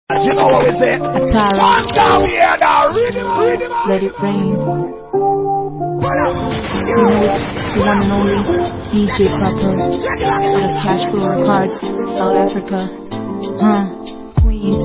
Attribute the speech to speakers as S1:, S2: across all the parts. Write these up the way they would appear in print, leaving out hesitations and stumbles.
S1: You know what we say?
S2: Atara.
S1: Down here now, read him.
S2: Let it rain. You know it's the one and only DJ Proper out of Cash Flow Records, South Africa. Queen.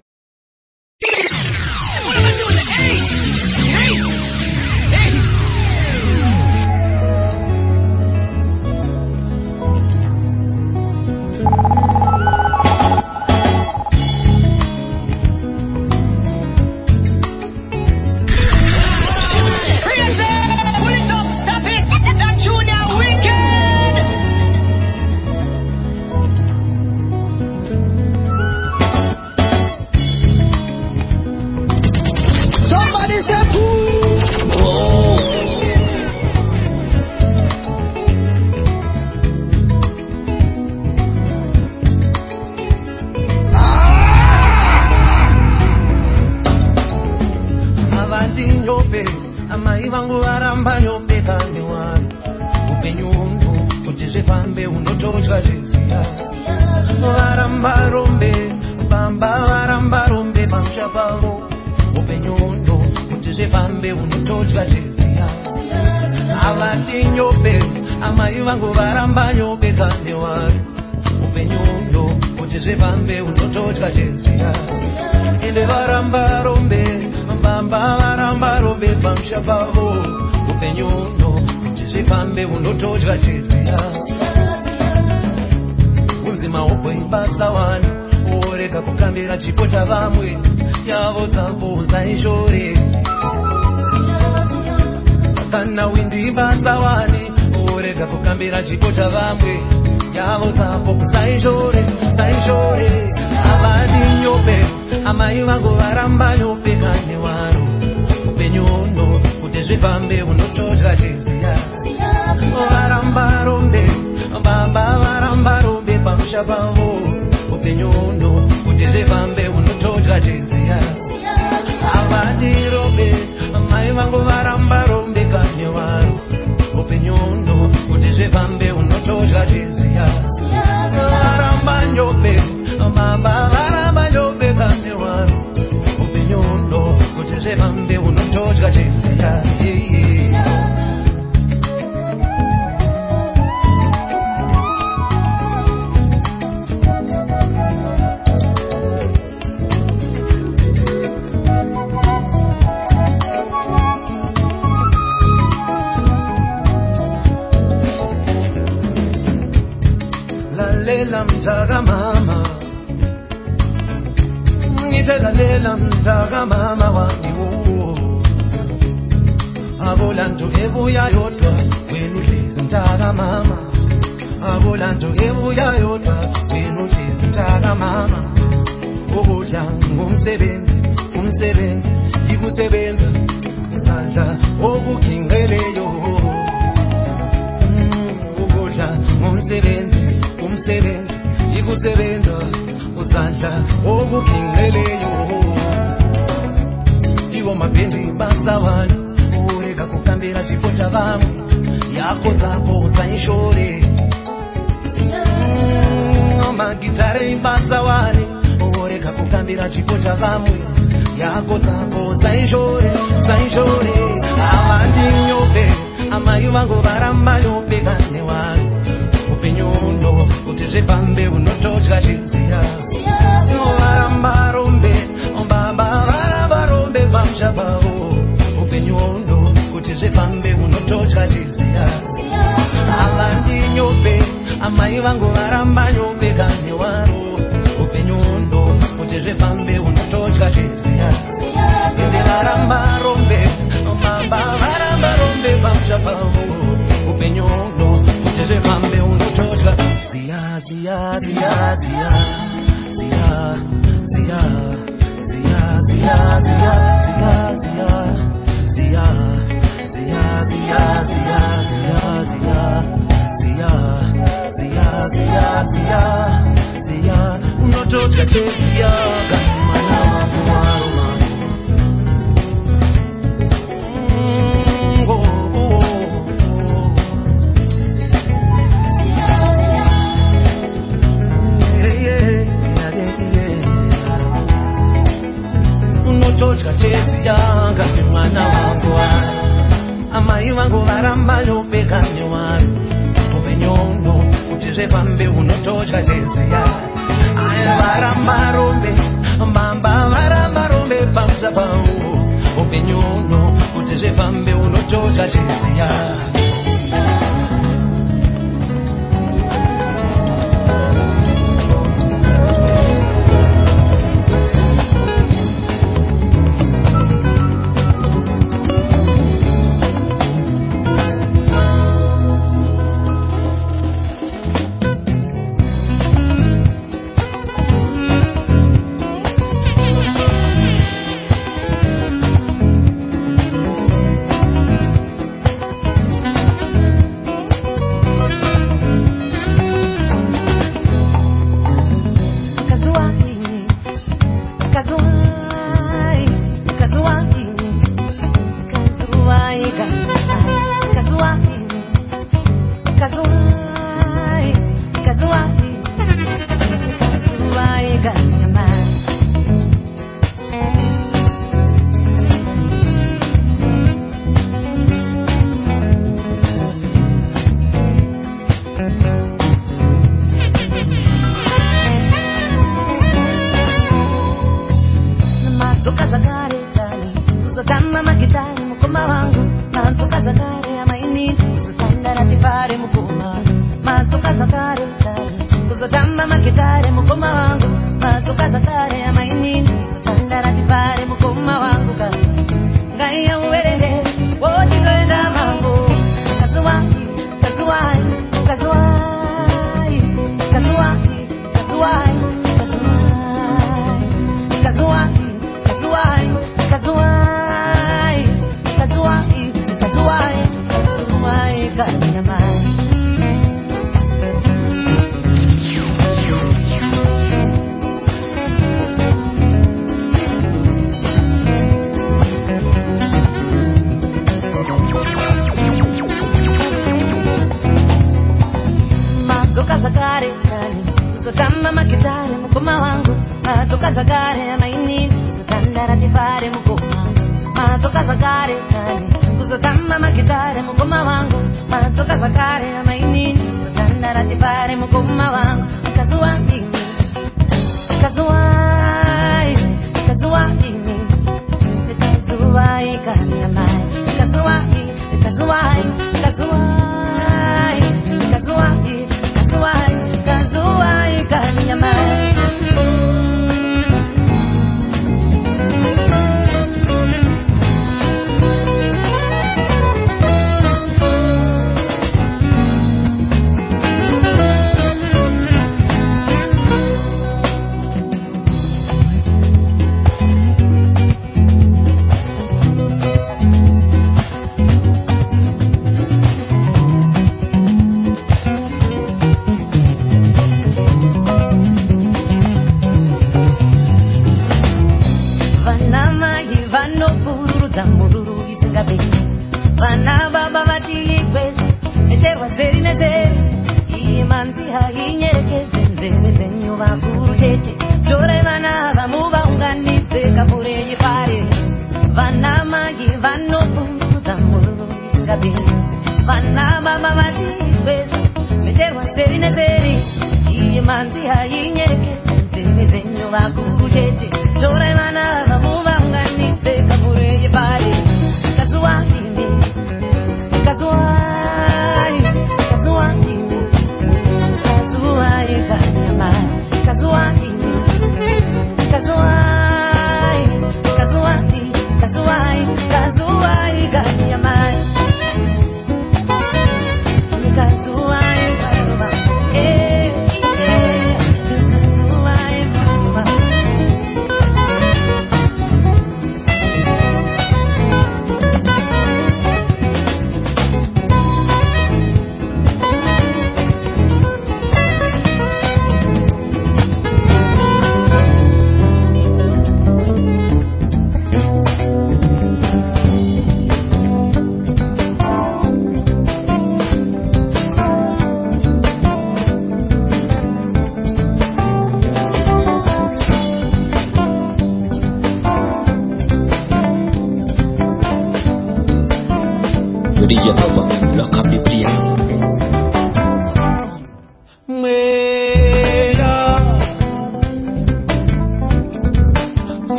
S3: unototya chezi yanga mwana wangu amai vangu varamba nopeka nyowari upenyono kuti zvepambe unototya chezi yanga varamba rombe mbamba varamba rombe pamusa pavo upenyono kuti zvepambe unototya chezi yanga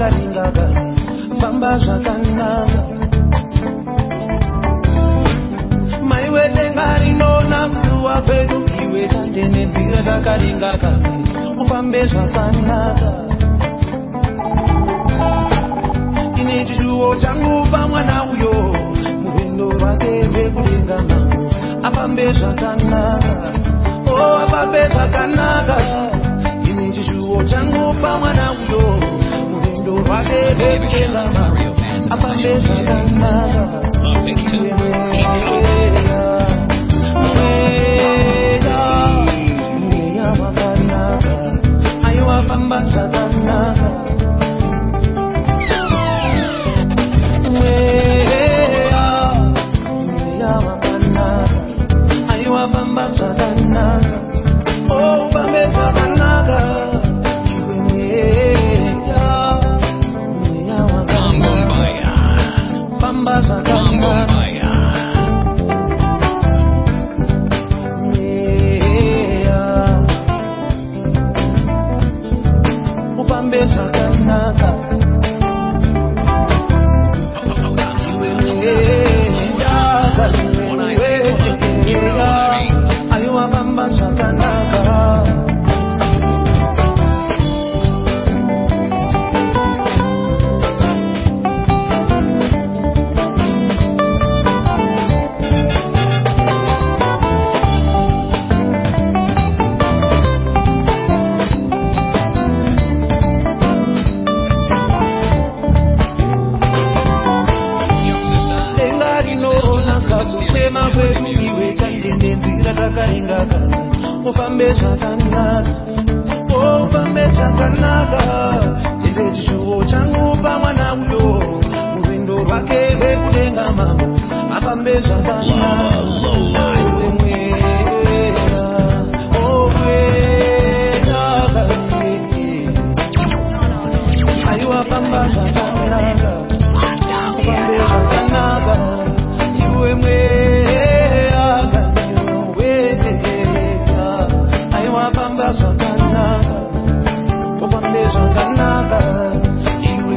S3: takaringaka famba zvakanaka maiwe denga rinona kusuwa pedu iwe tandene nzira takaringaka ufambe zvakanaka ine chishuwo changu pamwana uyo murwendo rwake rwekudenga mangu afambe zvakanaka afambe zvakanaka ine chishuwo changu pamwana uyo murwendo rwake rwekudenga mangu afambe zvakanaka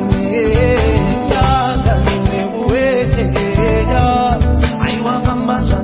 S3: Bamba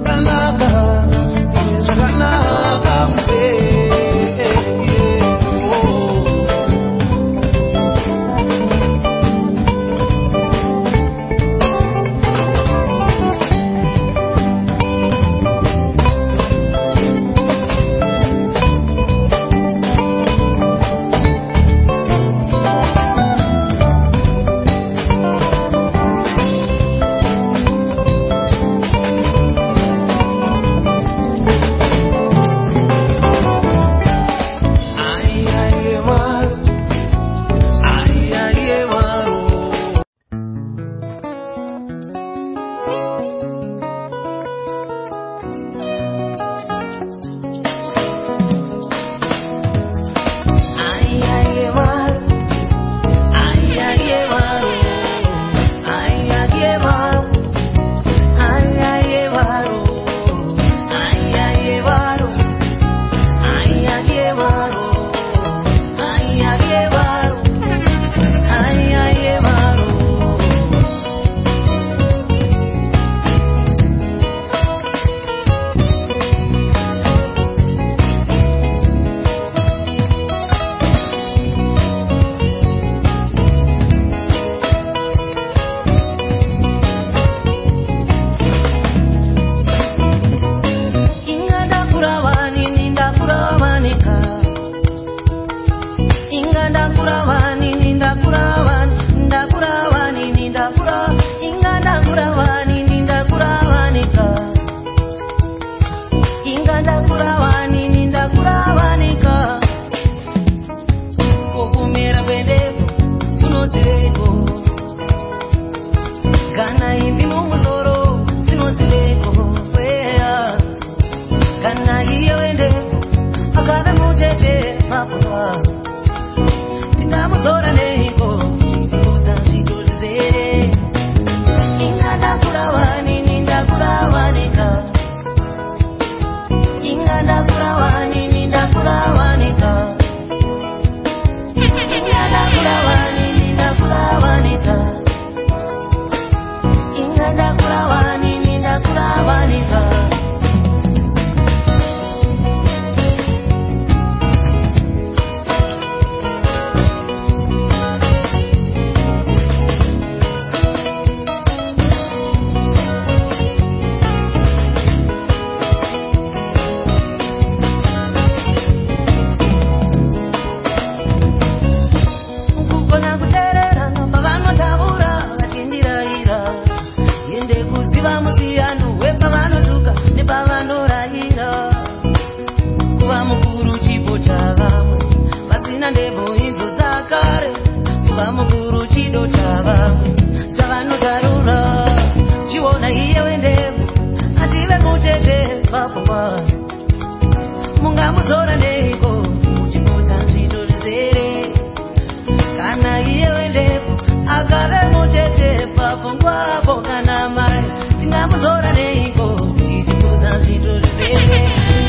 S4: chido chava chavanotarura chiona iye wendepo ative kutete papapa mungamuzora neiko muchimudza zvito zvizere kana iye wendepo akave mutete papungwapo kana mai tingamuzora neiko muchimudza zvito zvizere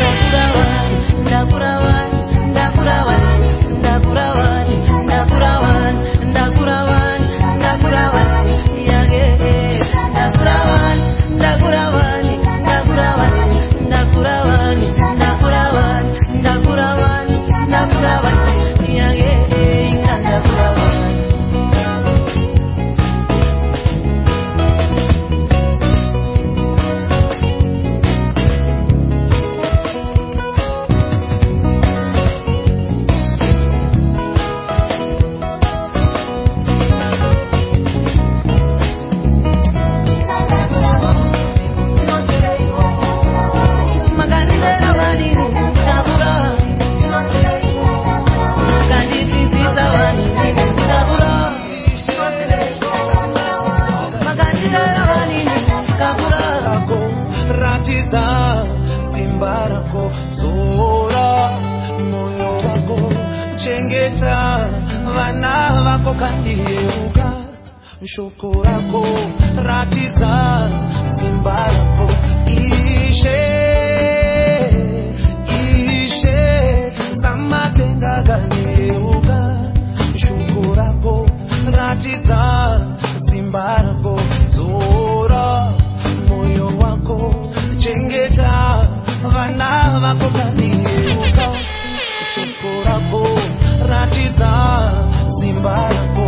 S4: shoko rako ratidza simba rako ishe samatenga ganeuka shoko rako ratidza simba rako zora moyo wako chengeta vana vako ganeuka shoko rako ratidza simba rako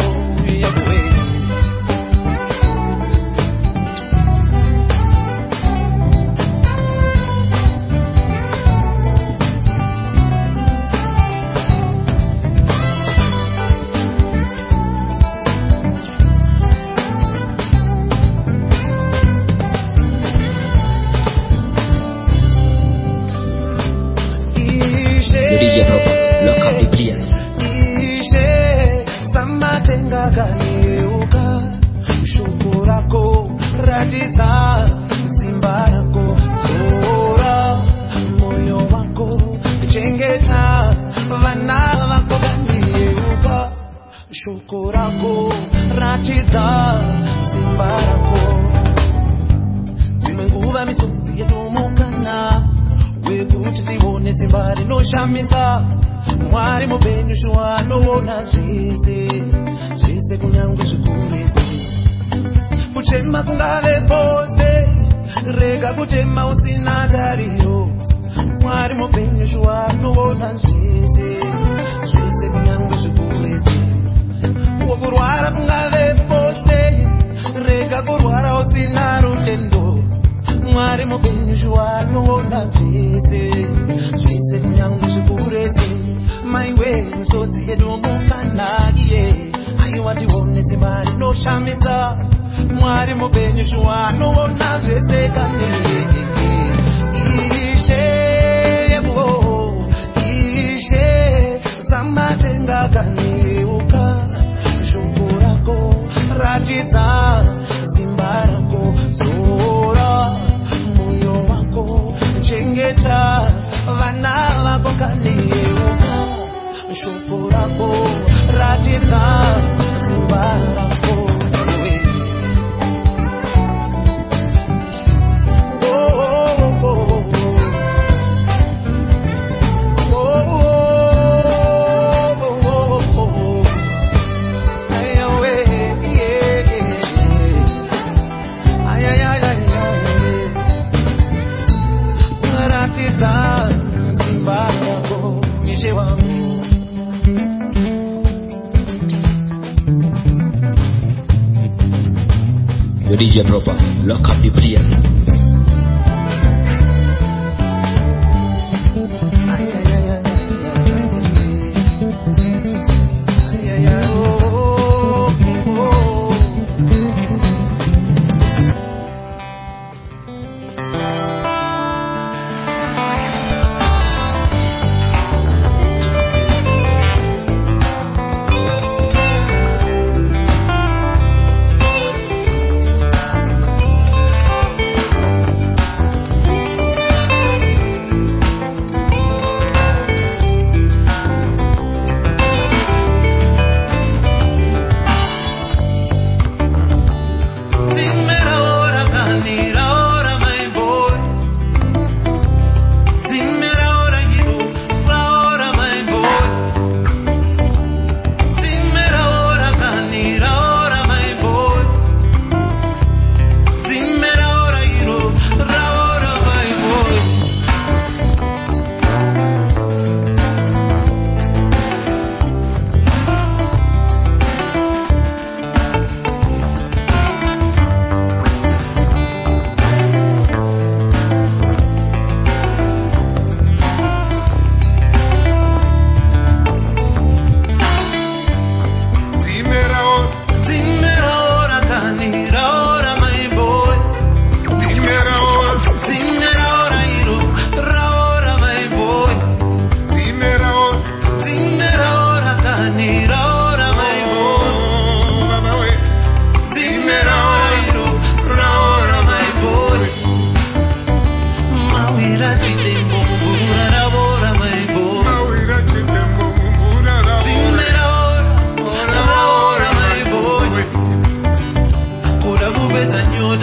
S4: shoko rako ratidza simba rako dzimwe nguva misodzi yetomukana wekuti tione simba rinoshamisa mwari mupenyu shuwa anoona zvese kunyange zvikurete kuchema kungave pose rega kutema usina tariro mwari mupenyu shuwa anoona zvese kunyange zvikurete kurwara kungave pose rega kurwara usina rutendo mwari mupenyu shuwa anoona zvese kunyange zvikurete maiwe misodzi yedu mukanakiye aiwa tione simba rinoshamisa mwari mupenyu shuwa anoona zvese kanei ishe samatenga kaneuka shoko rako ratidza simba rako zora moyo wako chengeta vana vako kaneuka shoko rako ratidza simba rako
S5: DJ Proper, lock up the place.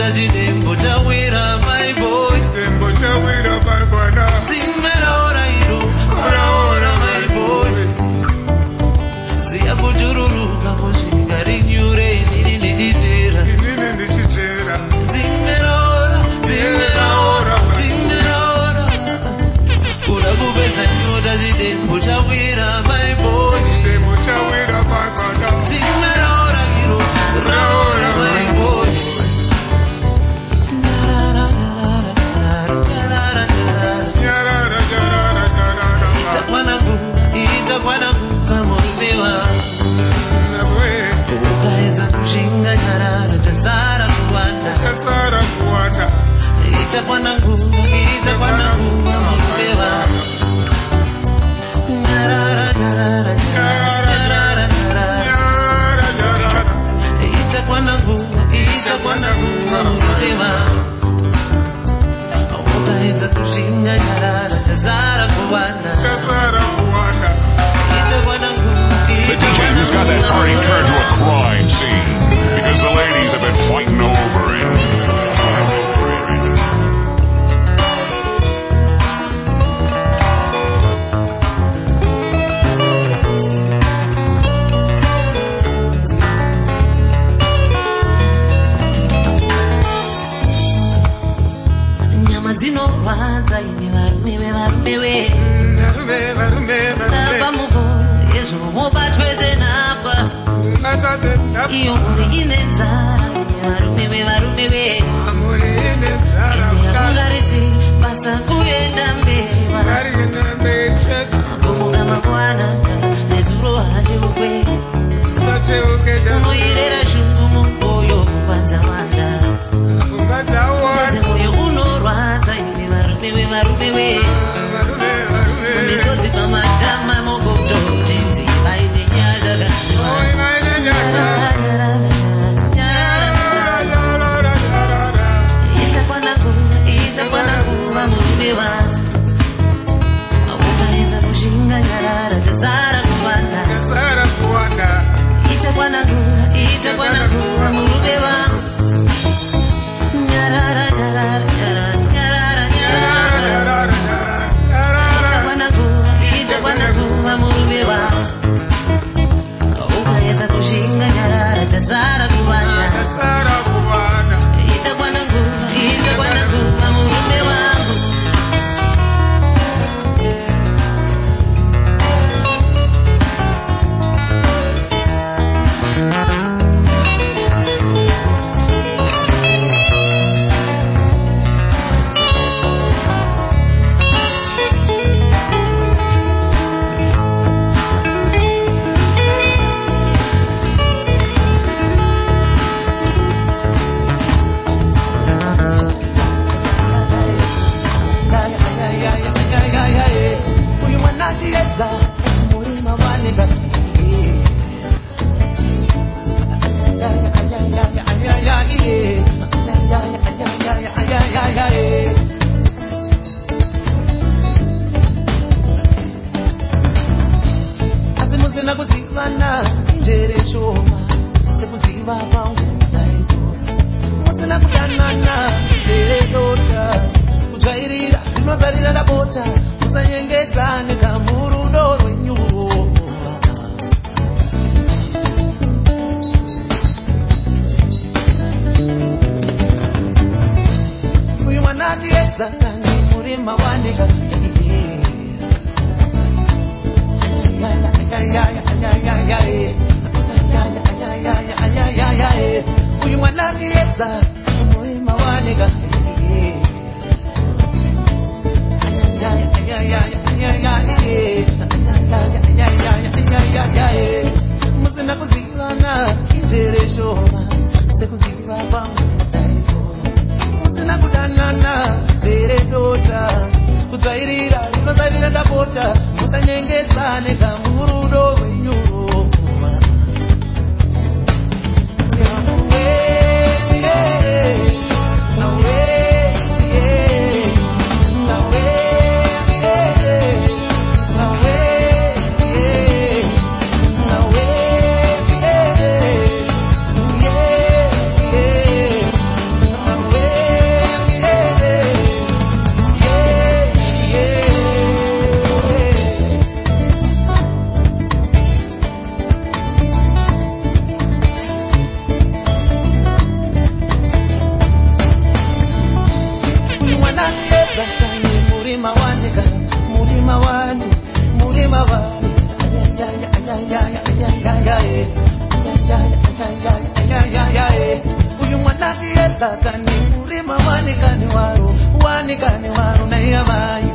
S3: nyota chidembo chawira my boy
S4: Dembo chawira my bwana
S3: Zimeraora iro Raora my boy Siya kujururuka kushinga rinyure Nini ndichichera Zimeraora Kura kupedza nyota chidembo chawira my boy
S4: Dembo chawira my bwana
S3: Zimeraora iro Raora my boy Itakwanangu kamurumewa Ukaedza kushinga nyarara chazara kuwanda Itakwanangu kamurumewa Nyarara Itakwanangu kamurumewa Ukaedza kushinga nyarara chazara kuwanda
S6: The DJ who's got that party turned to a crime scene because the ladies have been fighting over it.
S3: Nyama dzinorwadza ine varume we Pamuvo yezo mubatweze napa Iyo muri ine nzara varume we Yakungarisi basa kuyenda mberi Kumuga mabwanaka nezuro hachibukwe Unoyerera shungu mukoyo kubanza manda Ubanze moyo unorwadza ine varume we Misodzi pamatama mogoto jinzi vaine nyadada Itakwanangu vamurumewa Ukaedza kushinga nyarara chazara kuwanda Itakwanangu vamurumewa Nyarara Itakwanangu vamurumewa Ukaedza kushinga nyarara chazara kuwanda Itakwanangu vamurume wangu Asimuzina kuzivana njere shoma Sekuziva pangu daipo Muzina kudanana njere dota Kujairira, inotarira dabota Musanyengezane kamurudo rwenyuro Uyu mwanati ezakani murima waneka Uyu mwanati ezakani murima waneka Muzina kuzivana injere shoma Sekuziva pangu daipo Muzina kudanana zere dota Kujairira, inotarira dabota Musanyengezane kamurudo rwenyuro Kakani urima wanikani waru na yamai.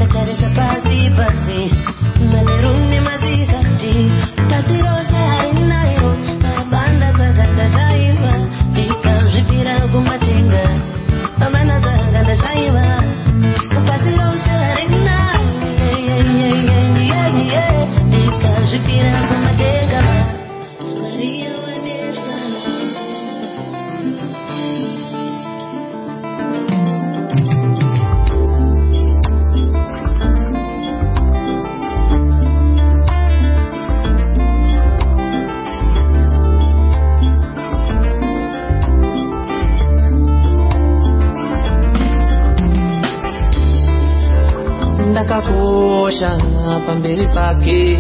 S7: Maneruni mazikati, pati rosa harina.
S3: ndakakosha pamberi pake,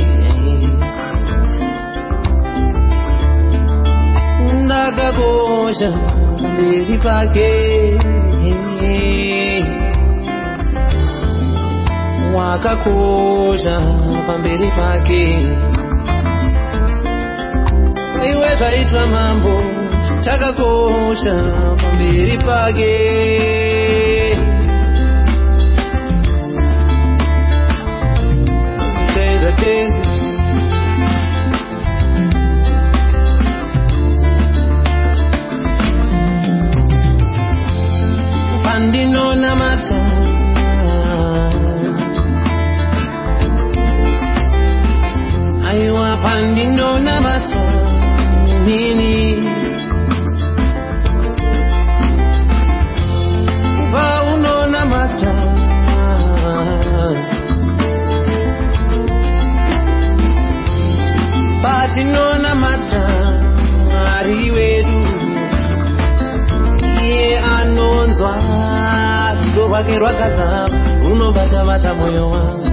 S3: ndakakosha pamberi pake, wakakosha pamberi pake. Iwe zvaitwa mambo takakosha pamberi pake. Pandinona mata aiwa pandinona mata nini vaunona mata patinona mata ari wedu iye anonzwa rudo rwake rwakazama runobata-bata moyo wangu.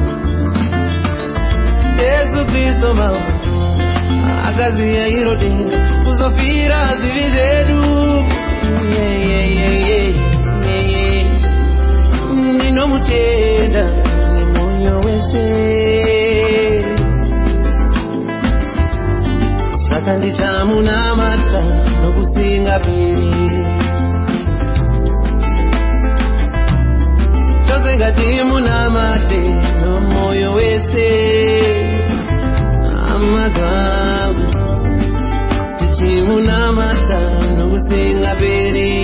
S3: Yesu Kristo mama akaziya iro denga kuzofira zivi zedu. Ndinomutenda nemoyo wese, saka ndichamunamata nokusingaperi. Chose ngatimunamate nomoyo wese, amazangu tichimunamata nokusingaperi.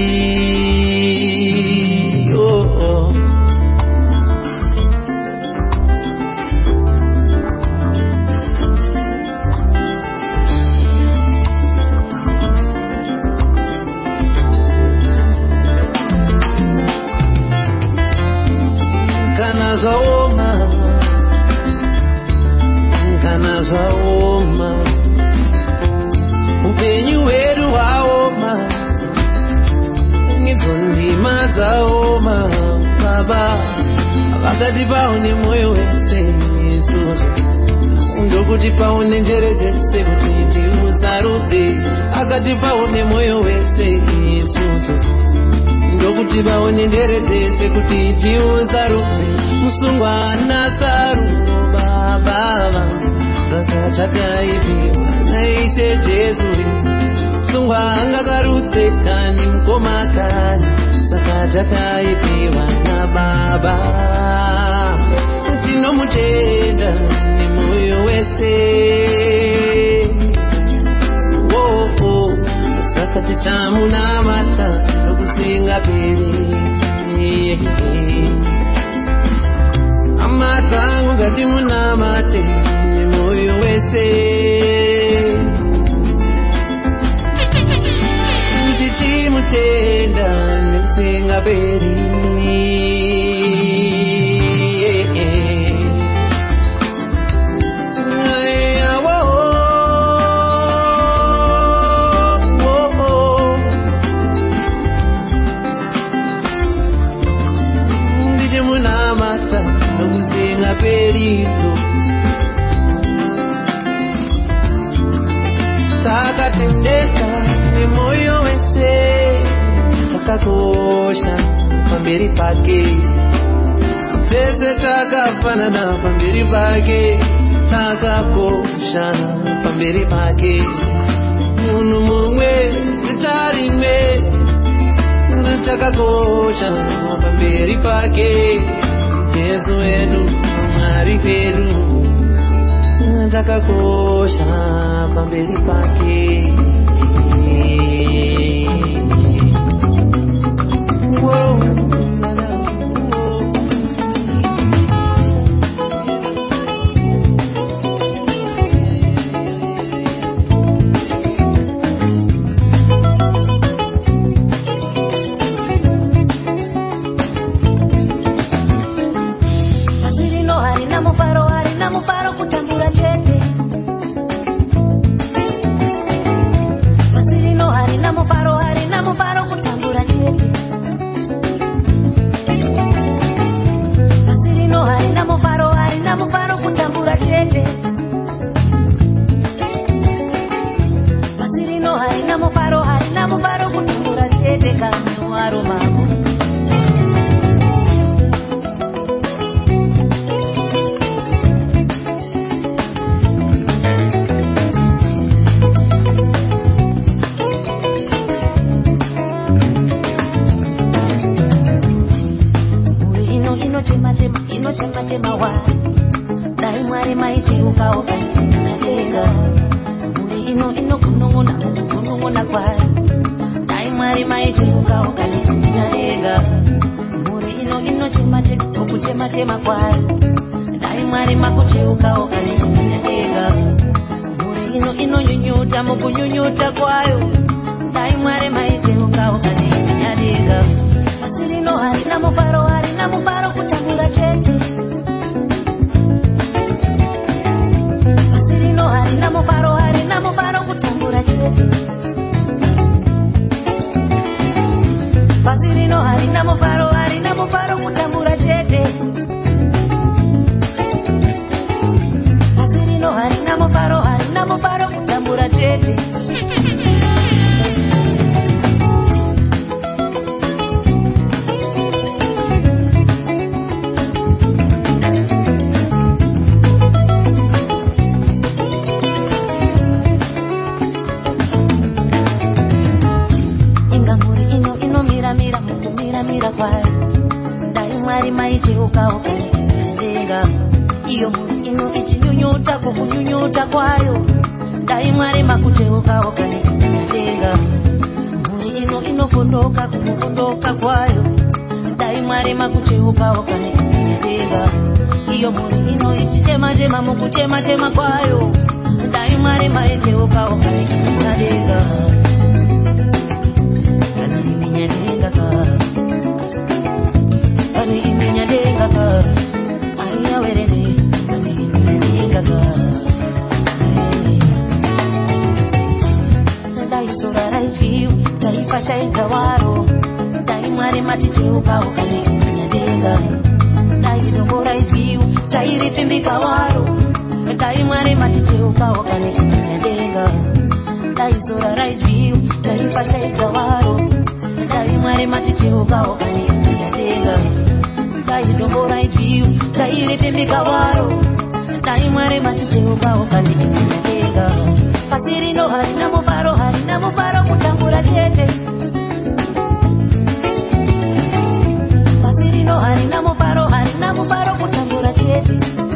S3: Kana zaoma upenyu wedu waoma, ngidzo ndima dzaoma. Baba vakati paone moyo wese isusu, ndokuti paone njere dzese kuti tiusarudze. Akati paone moyo wese isusu, ndokuti paone njere dzese kuti tiusarudze. Musungwa nasaru baba saka chakaipiwa naishe Jesu. Musungwa ngakarutse kani mukoma kani, saka chakaipiwa na baba. Tinomutenda nemoyo wese, saka tichamunamata nokusingaperi. Amatangu ngatimunamate nemoyo wese, tichimutenda nekusingaperi. Ndichimunamata nokusingaperido, takatendeka nemoyo wese, takakosha pamberi pake. Tese takafanana pamberi pake, takakosha pamberi pake. Munhu mumwe zita rimwe, takakosha pamberi pake. Jesu wedu Mwari pedu, takakosha pamberi pake.
S7: Harina mufaro kutambura chete.
S2: ino kunong'ona kwayo. Dai Mwari maiteruka ukanyadenga. Mhuri ino chema kwayo. Dai Mwari makuteuka ukanyadenga. Mhuri ino nyunyuta mukunyunyuta kwayo. Dai Mwari maiteruka ukanyadenga. Basi rino harina mufaro kutambura chete. Basi rino harina mufaro kutambura chete. Basi rino harina mufaro kutambura chete. Basi rino harina mufaro kutambura chete. Mira kwayo. Dai Mwari maiteuka ukanyadenga. Iyo mhuri ino ichinyunyuta kukunyunyuta kwayo. Dai Mwari makuteuka ukanyadenga. Mhuri ino inofondoka kukufondoka kwayo. Dai Mwari makuteuka ukanyadenga. Iyo mhuri ino ichichema mukutema kwayo. Dai Mwari maiteuka ukanyadenga. Shaitawaro, Dai Mwari matiteuka ukanyadenga. Dai dombora iziu, chairi pimbika waro. Dai Mwari matiteuka ukanyadenga. Dai zora raiziu, chaipa shaitawaro. Dai Mwari matiteuka ukanyadenga. Dai dombora iziu, chairi pimbika waro. Dai Mwari matiteuka ukanyadenga. Basi rino harina mufaro kutambura chete. Basi rino harina mufaro kutambura chete.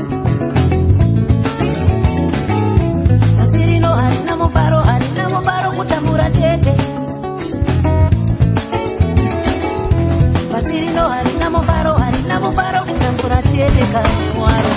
S2: Basi rino harina mufaro kutambura chete. Basi rino harina mufaro kutambura chete kamwaro.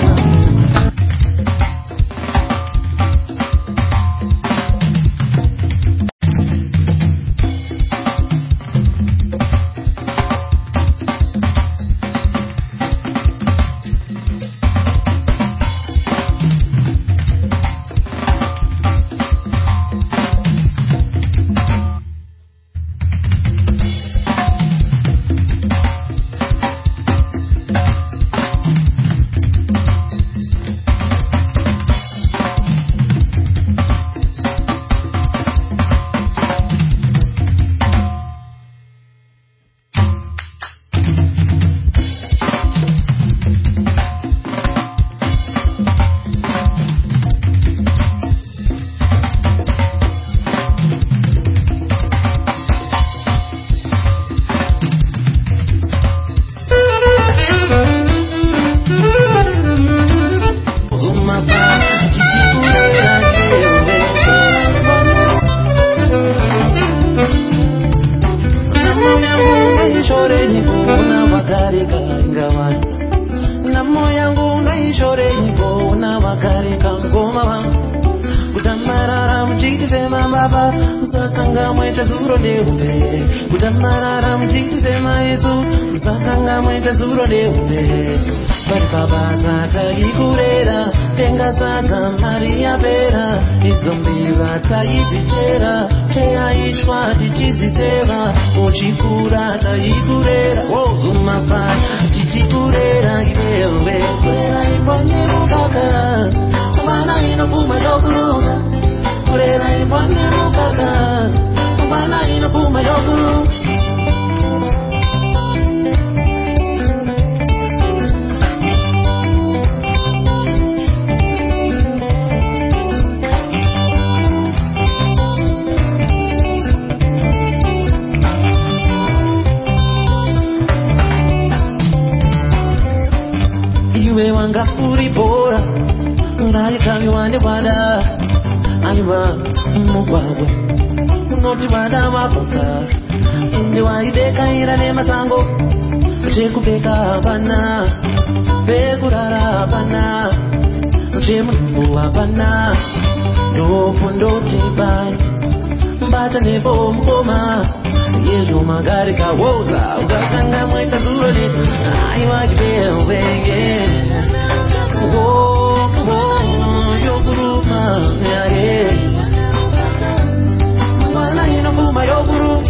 S3: Mama, Mugwagwe, Noti Madama Poka, Ndiwaideka irane masango, Chekupeka bana, Pegurara bana, Chemuwa bana, Dofundo Tibai, Mbata Nebo Mboma, Yezu Magari Kawoza, Ugakanga Mweta Zurone, Aiwagbe Wenge, Yoguruma, Mwana Inofuma Yoguru.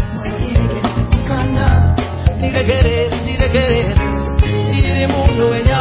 S3: Nire querer, iri mundu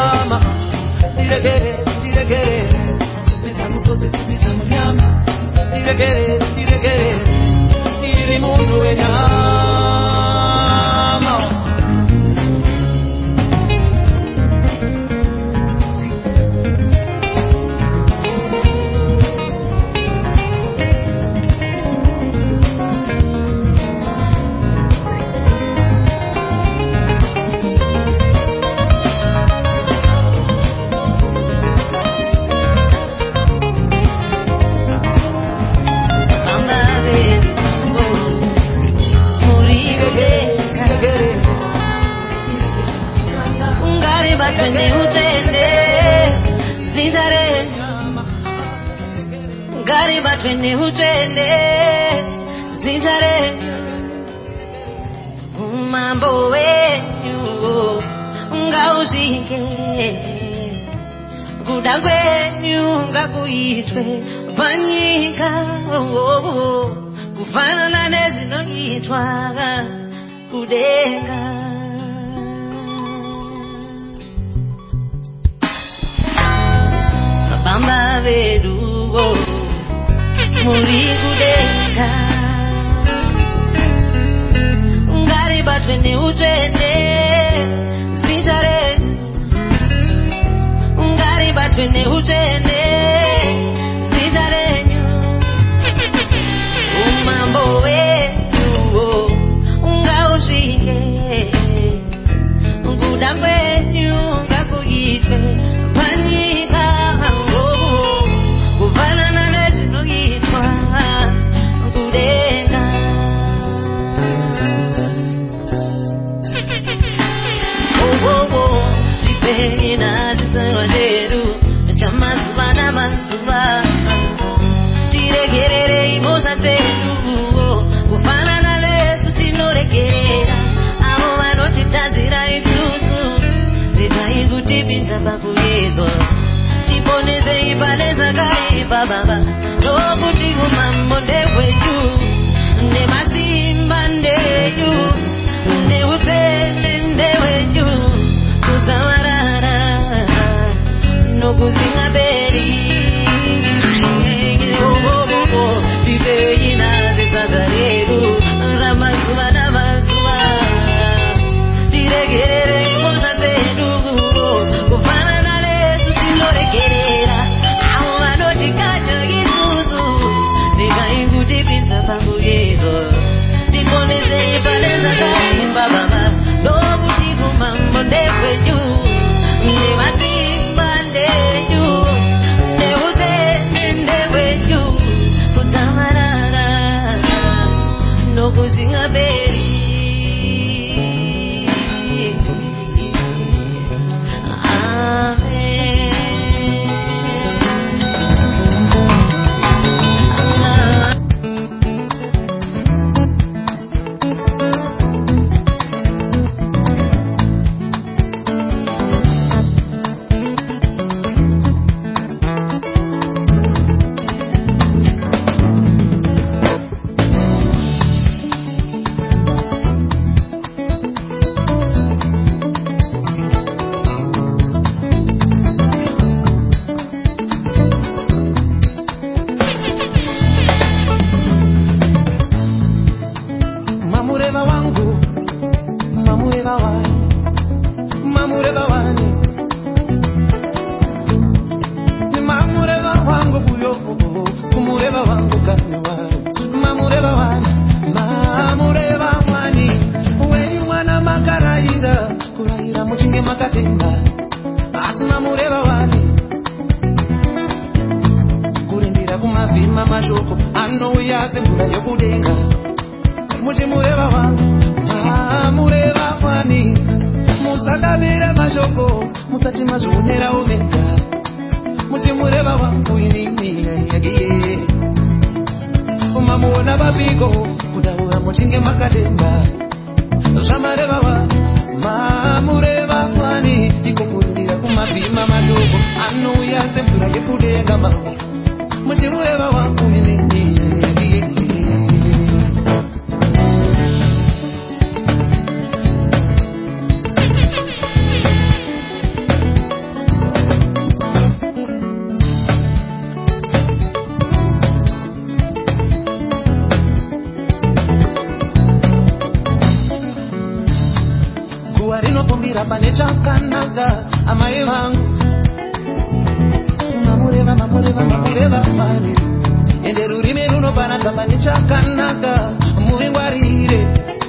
S3: ende rurimi runoparadza pane chakanaka muvingwarire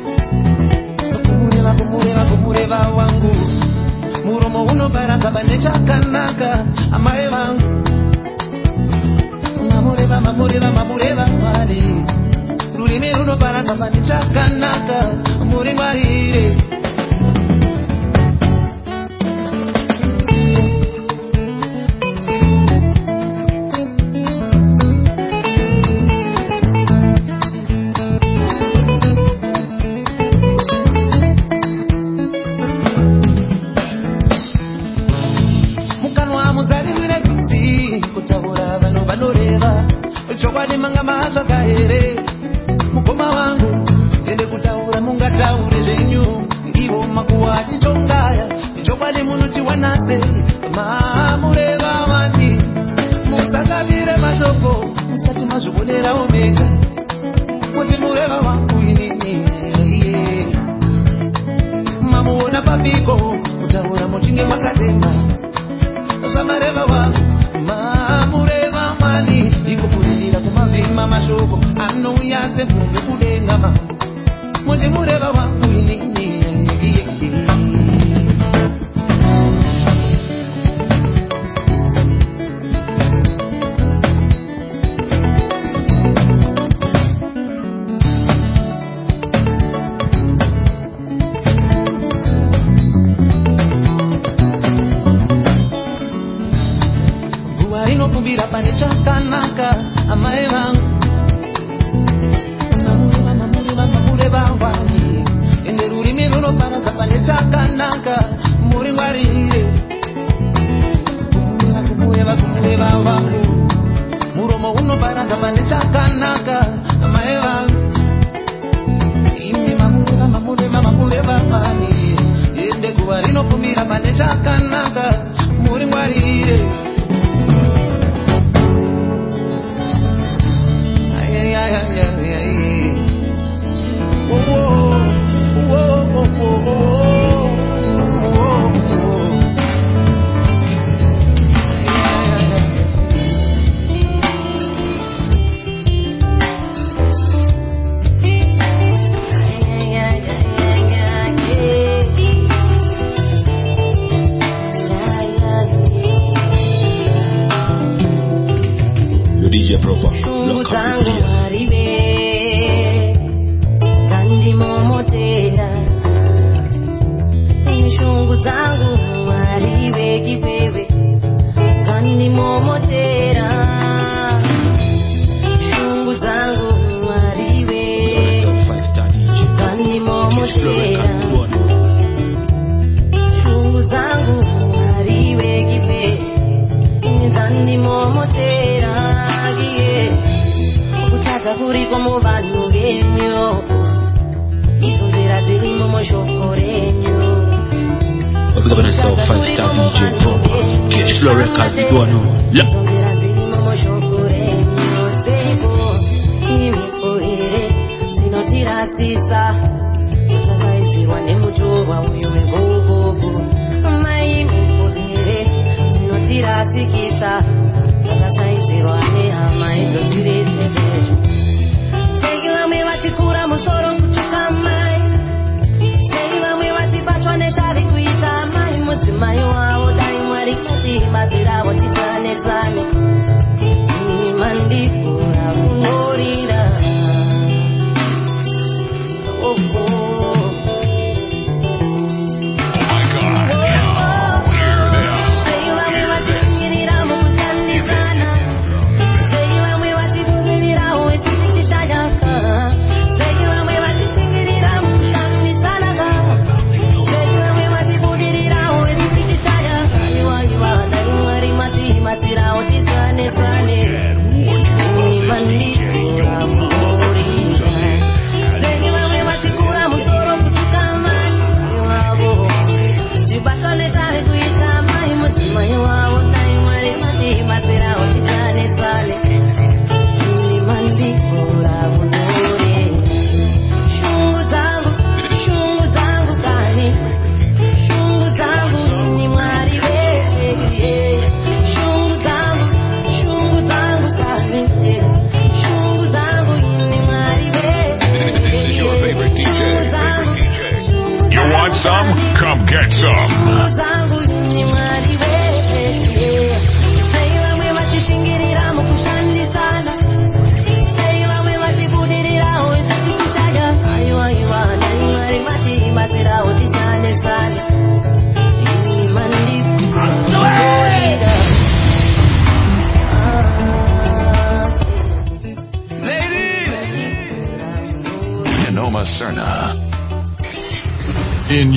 S3: kumureva wangu muromo unoparadza pane chakanaka amai vangu mamureva mwari rurimi runoparadza pane chakanaka muringwarire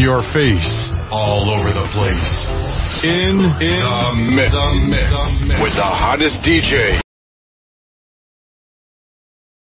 S7: your face. All over the place. In the mix. With the hottest DJ.